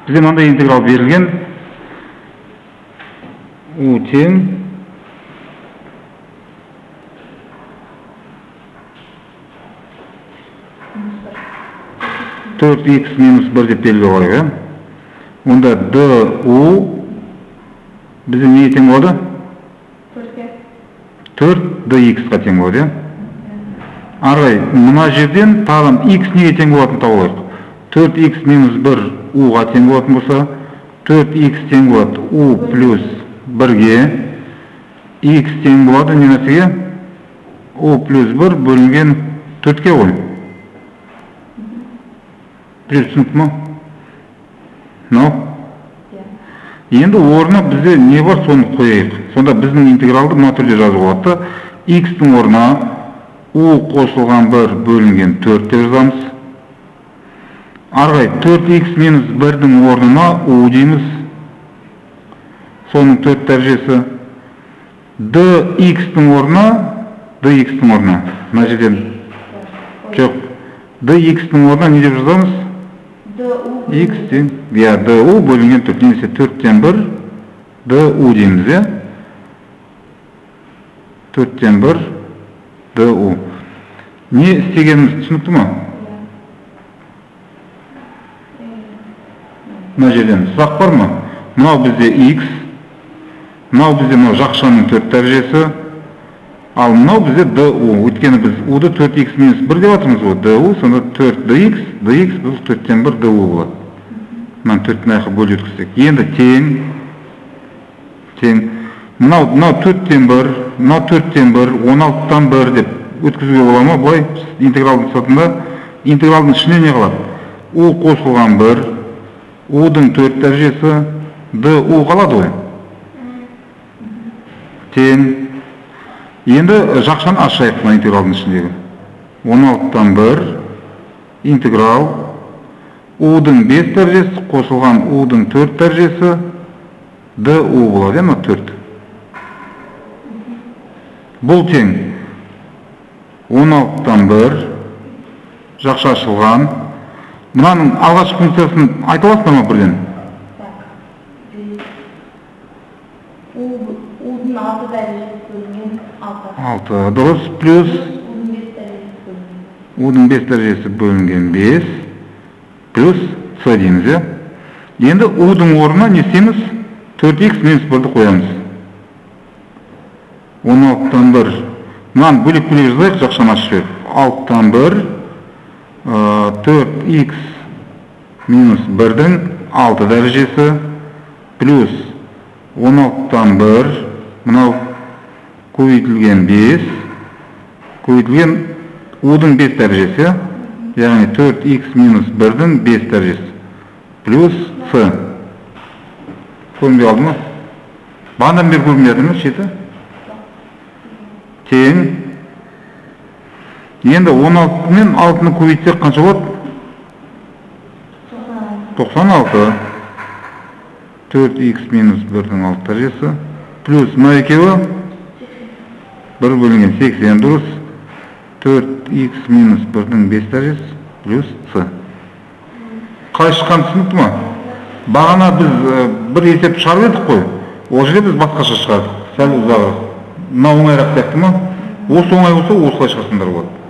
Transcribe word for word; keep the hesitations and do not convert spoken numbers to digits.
Бізде мынандай интеграл берілген. U тең төрт икс минус бір деп белгілеу қойып, онда du бізде неге тең болады? төрт dx-қа тең болады. Арай, мына жерден тағын x неге тең болатын табылайық. төрт икс минус бір u-ға тең болатын болса, төрт икс тең болады u плюс бірге, x тең болады не нәрсеге? u плюс бір бөлінген төртке ғой. Бір түсінікті ма? Мынау? Енді орнына бізде не бар, соны қойайық. Сонда біздің интегралды мына түрде жазуға болады. X-тің орнына u қосылған бір бөлінген төрт деп жазамыз. Арғай төрт икс минус бірдің орнына u дейміз. Соның төрт дәрежесі. dx-тің орнына, dx-тің орнына, мына жерден жоқ. dx-тің орнына не деп жазамыз? X тең, я, du бөлінген төрт, немесе төрттен бір, du дейміз, я? төрттен бір, du. Не істегеніміз түсінікті ма? Мына жерден сұрақ бар ма? Мынау бізде X, мынау бізде мынау жақшаның төрт дәрежесі, ал мынау бізде du. Өйткені біз u-ды төрт икс минус бір деп атырмыз ғой, du, сонда төрт dx, dx бұл төрттен бір du болады. Мынау төрттен аяққа бөліп өткіздік. Енді тең, тең, мынау төрттен бір, мынау төрттен бір, он алтыдан бір деп өткізуге бола ма? Бұлай интегралдың сатында, интегралдың ішіне не қалады? u қосылған бір, u-дің төрт дәрежесі, du қалады ғой. Тең. Енді жақшаны ашайық мына интегралдың ішіндегі. он алтыдан бір, интеграл, u-дің бес дәрежесі, қосылған u-дің төрт дәрежесі, du болады, ма төрт. Бұл тең он алтыдан бір, жақша ашылған. Мұнаның алғашқы функциясын айта аласың ма бірден? u-дің алты дәрежесі бөлінген алты, дұрыс, плюс u-дің бес дәрежесі бөлінген бес, плюс c дейміз, е? Енді u-дің орнына не істейміз? төрт икс минус бірді қоямыз. он алтыдан бір. Мынаны бөлек-бөлек жазайық, жақшаны ашып жіберіп. алтыдан бір, төрт икс минус бірдің алты дәрежесі, плюс он алтыдан бір, мынау көбейтілген бес, көбейтілген u-дің бес дәрежесі, яғни төрт икс минус бірдің бес дәрежесі, плюс c. Көрінбей алды ма? Бағандан бері көрінбей алды ма, шеті? Тең. Енді он алты мен алтыны көбейтсек қанша болады? тоқсан алты. төрт икс минус бірдің алты дәрежесі, плюс мына екеуі бір бөлінген сексен, дұрыс. төрт икс минус бірдің бес дәрежесі, плюс c. Қай шыққан түсінікті ма? Бағана біз бір есеп шығарып едік қой. Ол жерде біз басқаша шығардық. Сәл ұзағырақ. Мына оңайрақ сияқты ма? Осы оңай болса, осылай шығарсыңдар болады.